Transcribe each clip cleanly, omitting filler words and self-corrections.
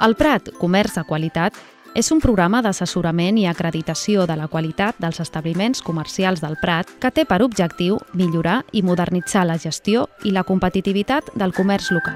El Prat, Comerç de Qualitat, és un programa d'assessorament i acreditació de la qualitat dels establiments comercials del Prat que té per objectiu millorar i modernitzar la gestió i la competitivitat del comerç local.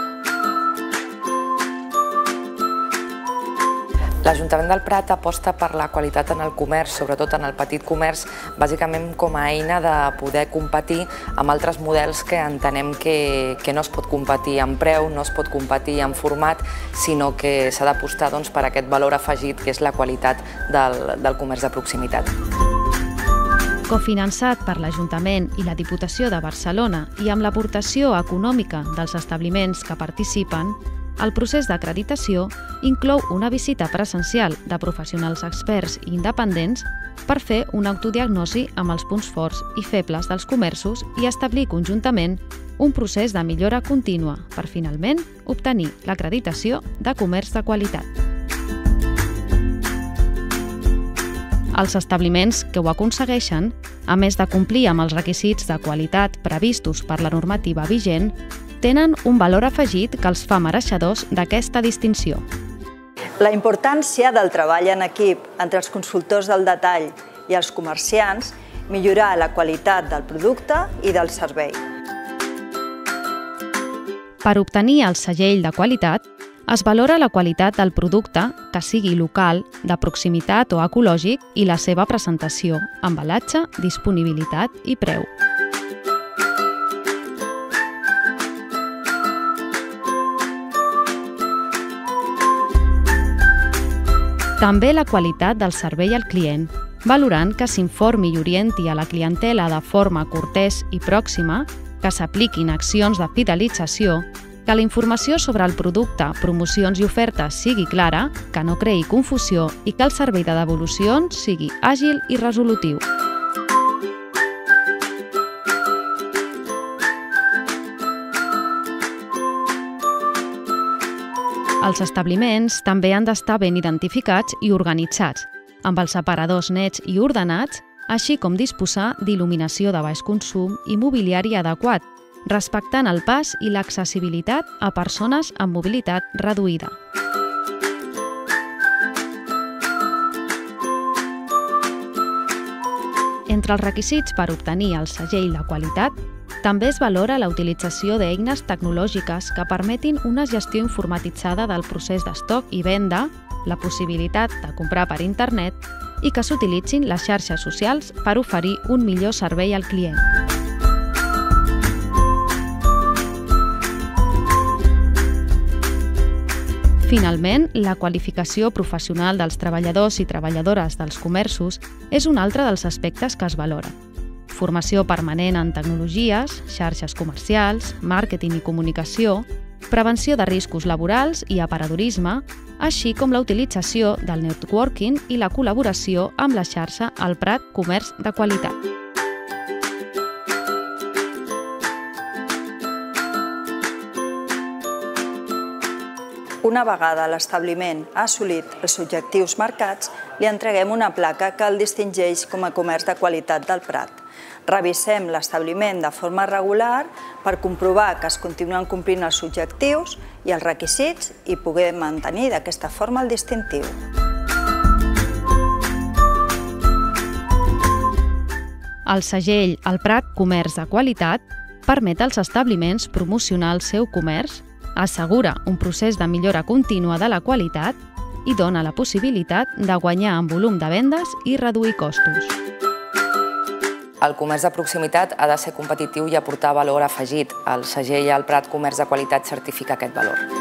L'Ajuntament del Prat aposta per la qualitat en el comerç, sobretot en el petit comerç, bàsicament com a eina de poder competir amb altres models que entenem que no es pot competir en preu, no es pot competir en format, sinó que s'ha d'apostar per aquest valor afegit que és la qualitat del comerç de proximitat. Cofinançat per l'Ajuntament i la Diputació de Barcelona i amb l'aportació econòmica dels establiments que participen, el procés d'acreditació inclou una visita presencial de professionals experts i independents per fer una autodiagnosi amb els punts forts i febles dels comerços i establir conjuntament un procés de millora contínua per finalment obtenir l'acreditació de comerç de qualitat. Els establiments que ho aconsegueixen, a més de complir amb els requisits de qualitat previstos per la normativa vigent, tenen un valor afegit que els fa mereixedors d'aquesta distinció. La importància del treball en equip entre els consultors del detall i els comerciants millorar la qualitat del producte i del servei. Per obtenir el segell de qualitat, es valora la qualitat del producte, que sigui local, de proximitat o ecològic, i la seva presentació, embalatge, disponibilitat i preu. També la qualitat del servei al client, valorant que s'informi i orienti a la clientela de forma cortès i pròxima, que s'apliquin accions de fidelització, que la informació sobre el producte, promocions i ofertes sigui clara, que no creï confusió i que el servei de devolucions sigui àgil i resolutiu. Els establiments també han d'estar ben identificats i organitzats, amb els separadors nets i ordenats, així com disposar d'il·luminació de baix consum i mobiliari adequat, respectant el pas i l'accessibilitat a persones amb mobilitat reduïda. Entre els requisits per obtenir el segell de qualitat, també es valora la utilització d'eines tecnològiques que permetin una gestió informatitzada del procés d'estoc i venda, la possibilitat de comprar per internet i que s'utilitzin les xarxes socials per oferir un millor servei al client. Finalment, la qualificació professional dels treballadors i treballadores dels comerços és un altre dels aspectes que es valora. Formació permanent en tecnologies, xarxes comercials, màrqueting i comunicació, prevenció de riscos laborals i aparadorisme, així com la utilització del networking i la col·laboració amb la xarxa El Prat Comerç de Qualitat. Una vegada l'establiment ha assolit els objectius marcats, li entreguem una placa que el distingeix com a comerç de qualitat del Prat. Revisem l'establiment de forma regular per comprovar que es continuen complint els objectius i els requisits i poder mantenir d'aquesta forma el distintiu. El segell El Prat Comerç de Qualitat permet als establiments promocionar el seu comerç, assegura un procés de millora contínua de la qualitat i dona la possibilitat de guanyar en volum de vendes i reduir costos. El comerç de proximitat ha de ser competitiu i aportar valor afegit. El segell El Prat Comerç de Qualitat certifica aquest valor.